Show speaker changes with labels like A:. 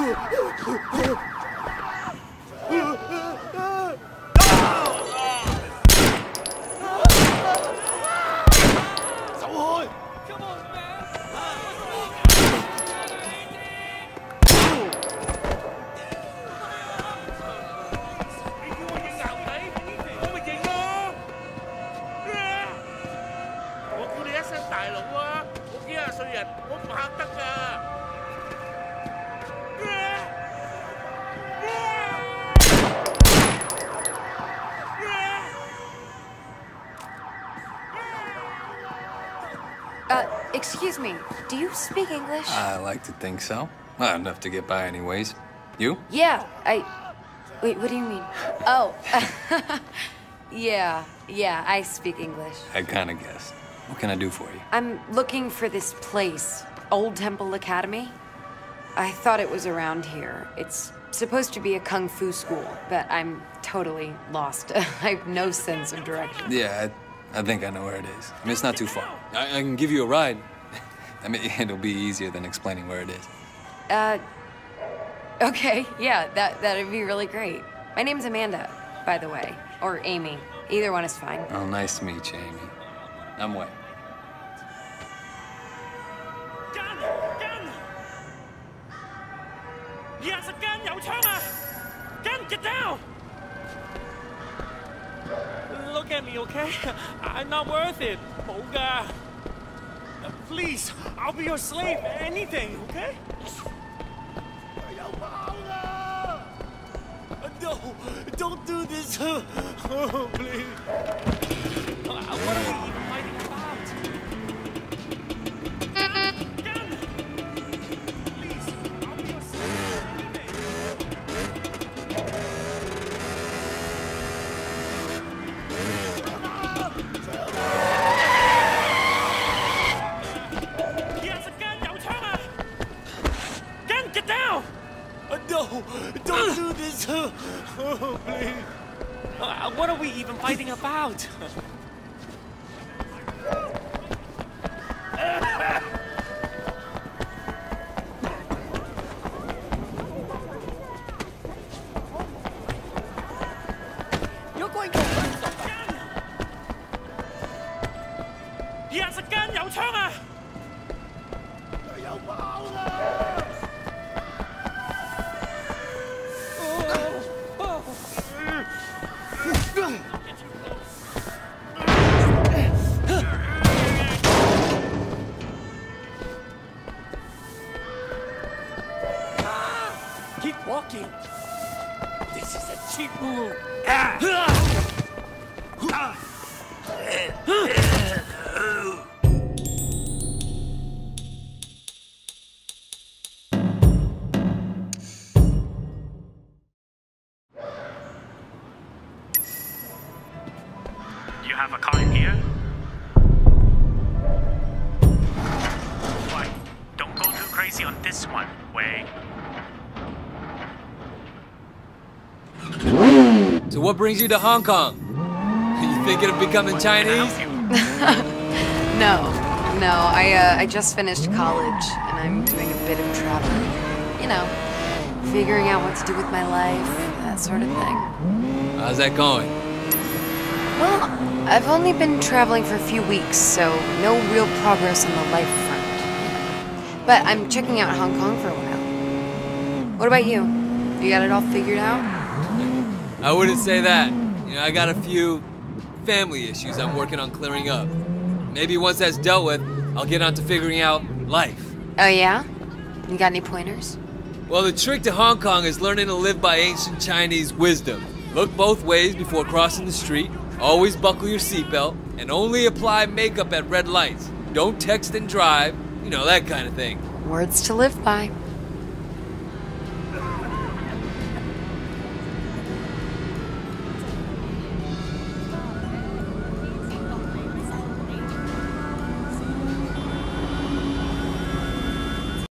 A: Excuse me, do you speak English?
B: I like to think so. Enough to get by anyways. You?
A: Yeah, Wait, what do you mean? Oh, yeah, I speak English.
B: I kinda guessed. What can I do for you?
A: I'm looking for this place, Old Temple Academy. I thought it was around here. It's supposed to be a kung fu school, but I'm totally lost. I have no sense of direction.
B: Yeah, I think I know where it is. I mean, it's not too far. I can give you a ride. I mean, it'll be easier than explaining where it is.
A: Okay, yeah, that'd be really great. My name's Amanda, by the way. Or Amy. Either one is fine.
B: Oh, nice to meet you, Amy. I'm Wei.
C: Gun! Gun! He has a gun! 有槍啊! Gun, get down! Look at me, okay? I'm not worth it. 冇㗎. Please, I'll be your slave. Anything, okay? No, don't do this. Oh, please. What are we even fighting about? Gun! Please, I'll be your slave. He has a gun, 有槍啊! Gun, get down! No, don't do this. Oh, please. What are we even fighting about? You're going to lose the gun. He has a gun, 有槍啊! 有爆啊! Keep walking. This is a cheap move.
D: You have a car in here? What? Don't go too crazy on this one, Wei.
E: So what brings you to Hong Kong? You thinking of becoming Chinese?
A: No, I just finished college, and I'm doing a bit of traveling. You know, figuring out what to do with my life, that sort of thing.
E: How's that going?
A: Well, I've only been traveling for a few weeks, so no real progress on the life front. But I'm checking out Hong Kong for a while. What about you? You got it all figured out?
E: I wouldn't say that. You know, I got a few family issues I'm working on clearing up. Maybe once that's dealt with, I'll get on to figuring out life.
A: Oh yeah? You got any pointers?
E: Well, the trick to Hong Kong is learning to live by ancient Chinese wisdom. Look both ways before crossing the street, always buckle your seatbelt, and only apply makeup at red lights. Don't text and drive, you know, that kind of thing.
A: Words to live by.